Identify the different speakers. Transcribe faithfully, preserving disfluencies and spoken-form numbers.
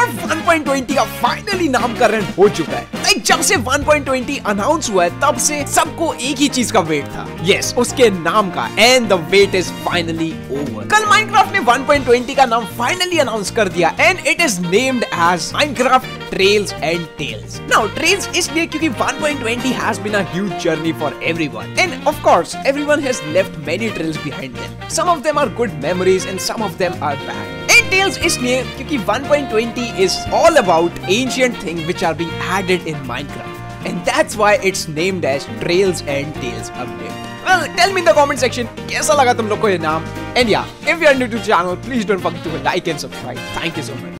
Speaker 1: और one point twenty का finally नामकरण हो चुका है। लाइक जब से वन पॉइंट ट्वेंटी अनाउंस हुआ है तब से सबको एक ही चीज का वेट था, यस उसके नाम का, and the wait is finally over. कल माइनक्राफ्ट ने वन पॉइंट ट्वेंटी का नाम फाइनली अनाउंस कर दिया and it is named as Minecraft trails and tales. Now trails इसलिए क्योंकि one point twenty has been a huge journey for everyone and of course everyone has left many trails behind them. Some of them are good memories and some of them are bad. And tales इसलिए क्योंकि one point twenty is all about ancient things which are being added in Minecraft, and that's why it's named as Trails and Tales update. Well, tell me in the comment section कैसा लगा तुम लोग को ये नाम, and yeah, if you are new to the channel, please don't forget to like and subscribe. Thank you so much.